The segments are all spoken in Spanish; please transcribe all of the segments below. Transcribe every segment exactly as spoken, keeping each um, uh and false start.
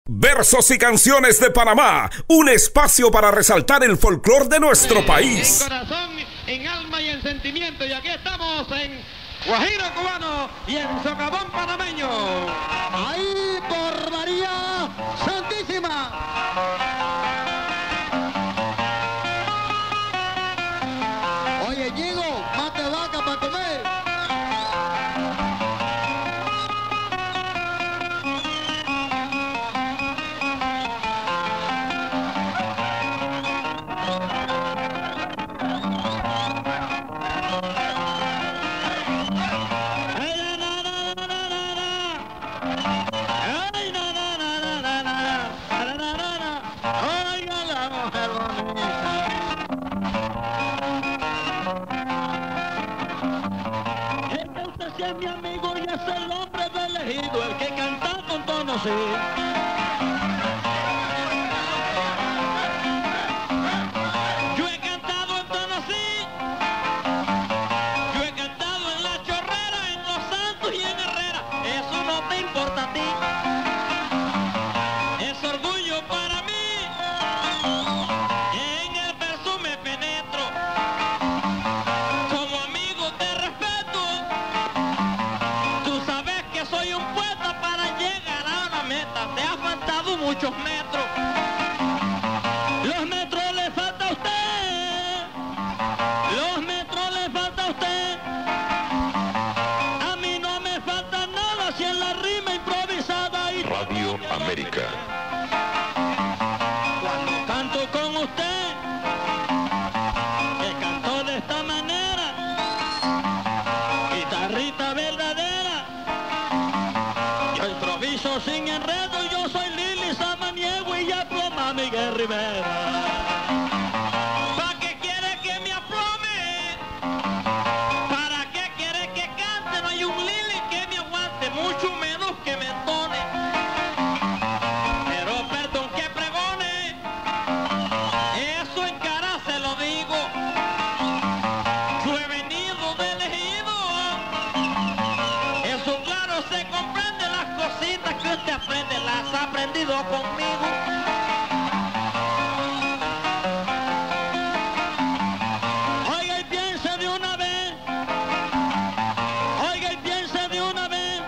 Versos y canciones de Panamá, un espacio para resaltar el folclor de nuestro país. En corazón, en alma y en sentimiento. Y aquí estamos en Guajiro cubano y en Socavón panameño. Ahí por María Santísima. Oye, Diego, mate vaca para comer. Es mi amigo y es el hombre de elegido, el que canta con tono sí. Yo he cantado en tono sí, yo he cantado en La Chorrera, en Los Santos y en Herrera, eso no te importa a ti. Es orgullo para mí, en el verso me penetro, como amigo te respeto. Soy un poeta para llegar a la meta. Te ha faltado muchos metros. Los metros le falta a usted. Los metros le falta a usted. A mí no me falta nada si en la rima improvisada y Radio América. Cuando canto con usted, que canto de esta manera, guitarrita verdadera. Improviso sin enredo, yo soy Lili Samaniego y ya ploma Miguel Rivera. ¿Para qué quiere que me aplome? ¿Para qué quiere que cante? No hay un Lili que me aguante, mucho menos que me entone. Pero perdón que pregone, eso en cara se lo digo. Yo he venido de elegido, eso claro se comprende. Cositas que usted aprende, las ha aprendido conmigo. Oiga y piense de una vez, oiga y piense de una vez,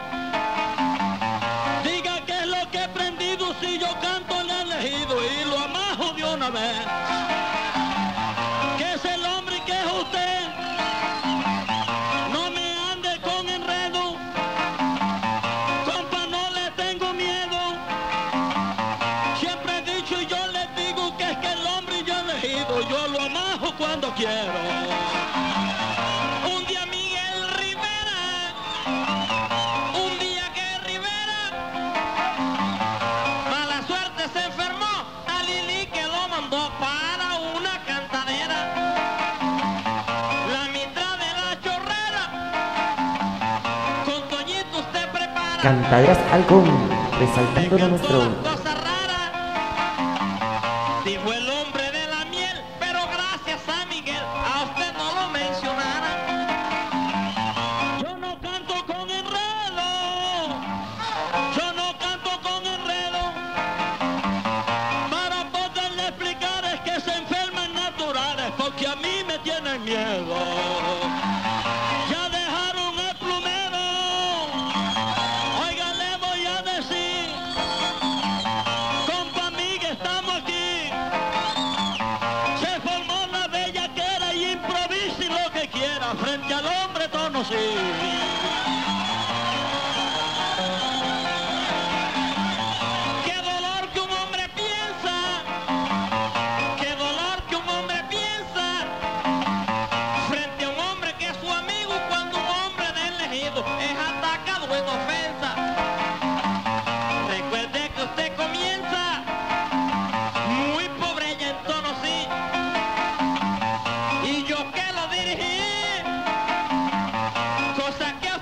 diga qué es lo que he aprendido si yo canto el elegido y lo amajo de una vez. Que es el hombre y que es usted, no me ande con enredo. Yo lo amajo cuando quiero. Un día Miguel Rivera, un día que Rivera, mala suerte se enfermó, a Lili que lo mandó para una cantadera. La mitad de La Chorrera, con Toñito usted prepara. Cantaderas Algón, resaltando lo nuestro. Cosa rara, dijo el hombre de la miel, pero gracias a Miguel, a usted no lo mencionara. Yo no canto con enredo, yo no canto con enredo. Para poderle explicar es que se enferman naturales, porque a mí me tienen miedo. Ya dejaron el plumero, oiga, le voy a decir, compa Miguel, estamos aquí. Se formó la bellaquera y improvise lo que quiera frente al hombre tono sí. Qué dolor que un hombre piensa, qué dolor que un hombre piensa frente a un hombre que es su amigo cuando un hombre de elegido es atacado en ofensa. Recuerde que usted comienza muy pobre y en tono sí, y yo que lo dirigí, cosa que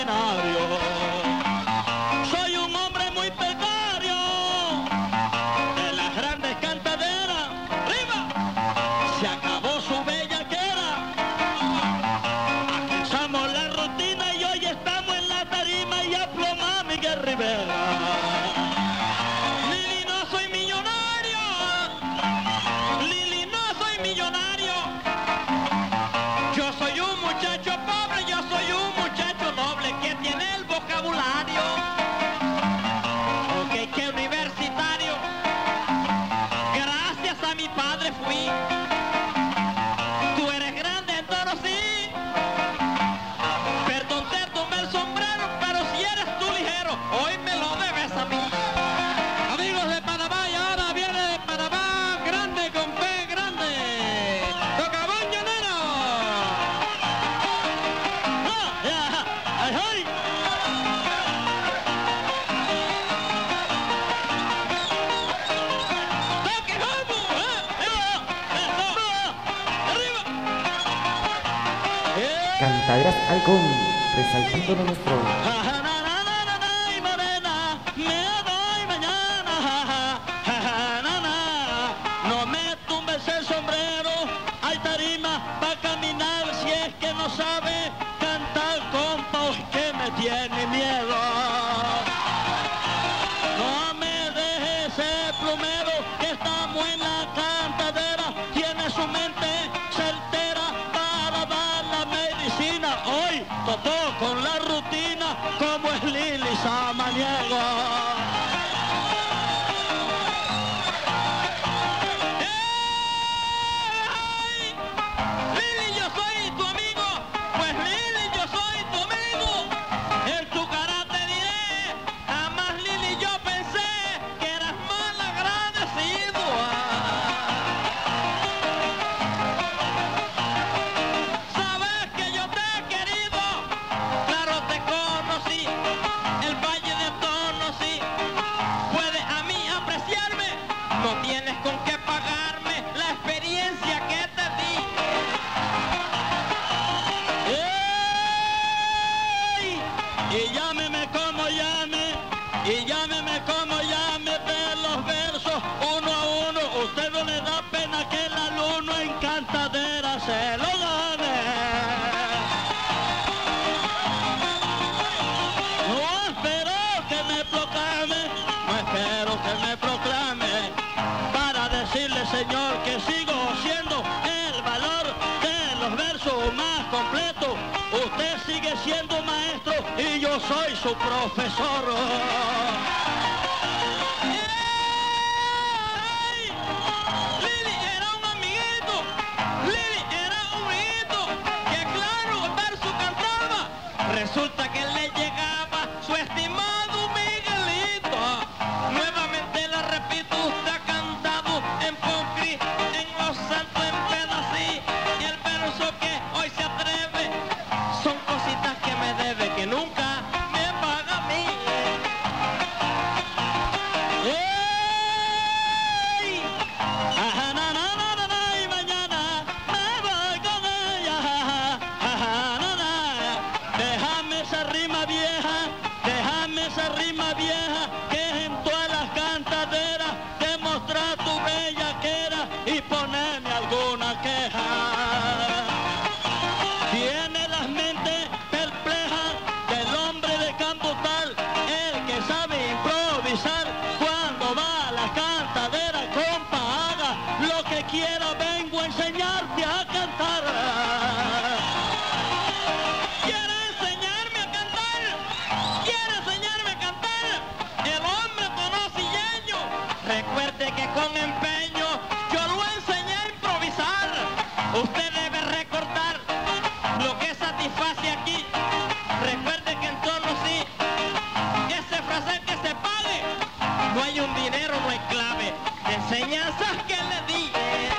millonario. Soy un hombre muy precario de las grandes cantaderas. ¡Arriba! Se acabó su bellaquera. Acusamos la rutina y hoy estamos en la tarima y aploma Miguel Rivera. Lili, no soy millonario. Lili, no soy millonario. Yo soy un muchacho pobre, yo soy un muchacho noble que tiene el vocabulario. Ok, que universitario. Gracias a mi padre fui. Tú eres grande en toro, sí. Perdón, te tomé el sombrero, pero si eres tú ligero, hoy me lo debes a mí. Amigos de Panamá, y ahora viene de Panamá, grande con P grande. Socavón llanero. ¡Ah! ¡Ya! ¡Ay, ay! ¡Toque, vamos! ¡Eh! ¡Eso! ¡Arriba! ¡Eh! Cantaderas Halcón, resaltando lo nuestro. Ja, ja, na, na, na, na, na, y morena, me voy mañana. Ja, ja, ja, ja, na, na. No me tumbes el sombrero, hay tarima pa' caminar. Si es que no sabe cantar, compa, es que me tiene miedo. No me dejes ese plumero, que estamos en la cantadera. Tiene su mente certera para dar la medicina. Hoy tocó con la rutina como es Lili Samaniego. ¡Ey! Lili, yo soy tu amigo. Pues Lili, yo soy tu amigo. En tu cara te diré, jamás Lili yo pensé que eras mal agradecido. Sabes que yo te he querido, claro te conocí, el Valle de Tono sí. Puedes a mí apreciarme, no tienes con qué pagarme la experiencia que te di. ¡Ey! Y llámeme como llame, y llámeme como llame de los versos uno a uno. Usted no le da pena que el alumno en cantadera se lo gane. No espero que me proclame, no espero que me proclame, para decirle, señor, que sigo siendo el valor de los versos más completos. Usted sigue siendo maestro y yo soy su profesor. ¡Ey! Lili era un amiguito, Lili era un amiguito, que claro, el verso cantaba. Resulta que le llegaba su estimado Miguelito. Nuevamente le repito, usted ha cantado en Pocri, en Los Santos, en Pedací. Y el verso que hoy se atreve son cositas que me debe, que nunca me paga a mí. ¡Ey! Ajá, na, na, na, na, na, y mañana me voy con ella. Ajá, na, na. Déjame esa rima vieja, déjame esa rima vieja, que en todas las cantaderas demostrar tu bellaquera y ponerme alguna queja. Tiene las mentes perplejas del hombre de Cambutal, el que sabe improvisar cuando va a la cantadera. Compa, haga lo que quiera, vengo a enseñarte a cantar. ¿Quiere enseñarme a cantar? ¿Quiere enseñarme a cantar? El hombre conocilleño. Recuerde que con empeño yo lo enseñé a improvisar. Usted debe recordar lo que satisface aquí. Recuerde que en torno sí, ese frase que se pague, no hay un dinero, no hay clave de enseñanzas que le di.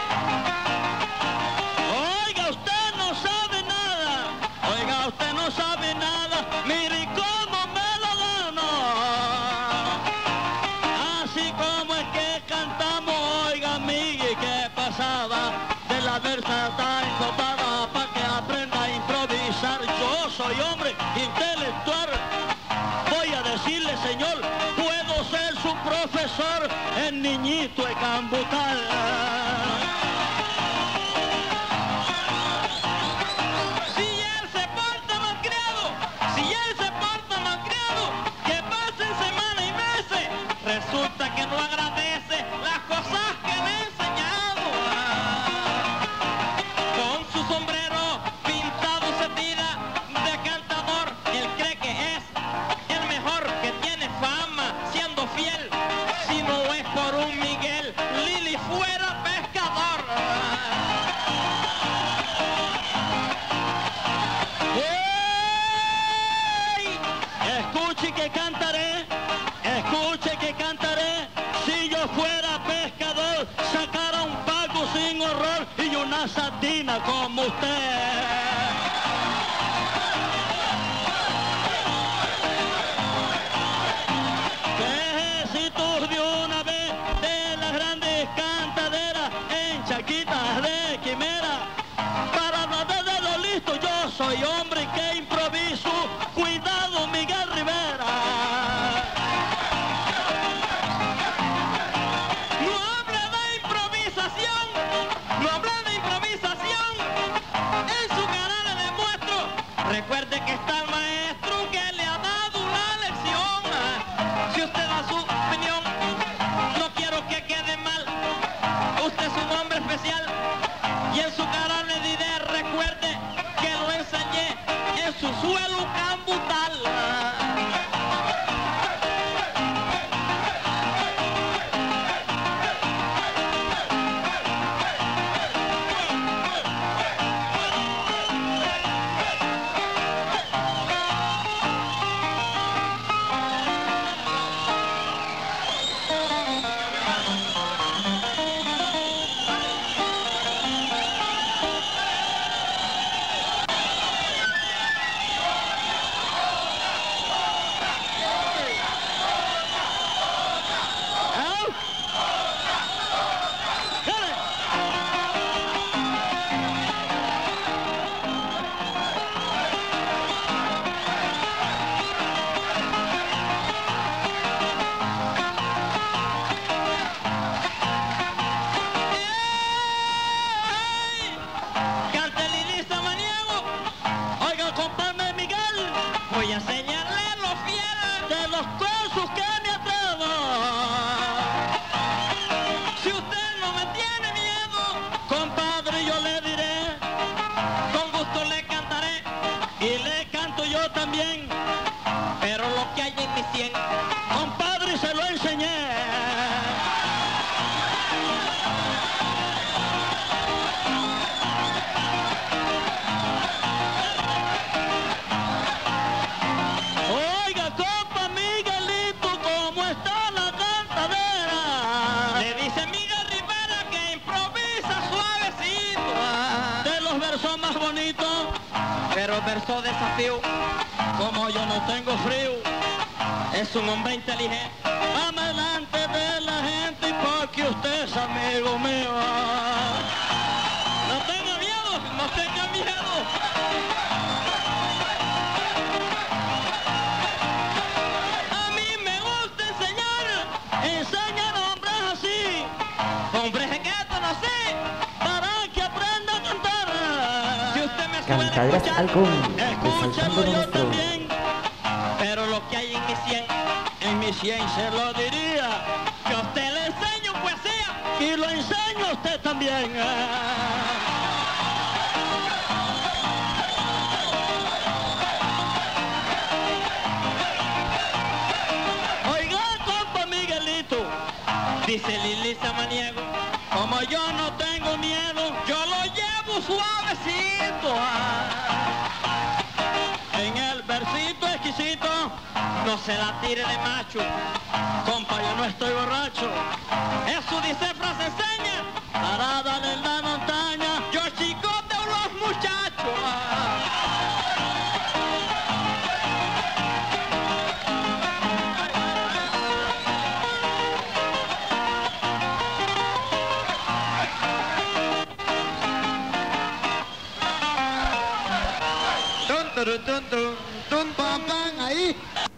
Oiga, usted no sabe nada, oiga, usted no sabe nada, mire cómo me lo gano. Así como es que cantamos, oiga, Miguel, ¿qué pasaba? De la versa tan copada, pa' que aprenda a improvisar. Yo soy hombre intelectual, profesor, el niñito de Cambutal. Si él se porta malcriado, si él se porta malcriado, que pasen semanas y meses, resulta que no agradece las cosas que le he enseñado. Con su sombrero pintado se tira de cantador, él cree que es el mejor, que tiene fama siendo fiel. Si no es por un Miguel, Lili fuera pescador. ¡Ey! Escuche que cantaré, escuche que cantaré. Si yo fuera pescador, sacara un paco sin horror y una sardina como usted. Quejecitos de una vez de las grandes cantaderas en chaquitas de quimera. Para hablar de lo listo, yo soy hombre que improviso. Cuidado, Miguel Rivera. No hable de improvisación, no hable de improvisación. En su canal le demuestro. Recuerde que está el maestro que le ha dado una lección. Si usted da su opinión, no quiero que quede mal. Usted es un hombre especial y en su canal le diré, recuerde que lo enseñé en su suelo cambutal. Voy a enseñarle lo fiel de los cursos que me atrevo. Si usted no me tiene miedo, compadre, yo le diré, con gusto le cantaré y le canto yo también. Pero lo que hay en mi cien, compadre, se lo enseñé. Verso más bonito, pero verso desafío, como yo no tengo frío, es un hombre inteligente, ama delante de la gente y porque usted es amigo mío. No tenga miedo, no tenga miedo. A mí me gusta enseñar, enseñar a hombres así, hombres que conocí, para que aprendan a cantar. Cantaderas Halcón, Escúchalo resaltando yo nuestro. también, pero lo que hay en mi cien, en mi cien se lo diría, que a usted le enseño poesía y lo enseño a usted también. Oiga, compa Miguelito, dice Lili Samaniego, como yo no tengo miedo, yo lo llevo suavecito. En el versito exquisito, no se la tire de macho, compa, yo no estoy borracho. Eso dice frase enseña, parada en la montaña, yo chicote a los muchachos. Tun, tun, tun, tun, tun, pam, pam, ahí.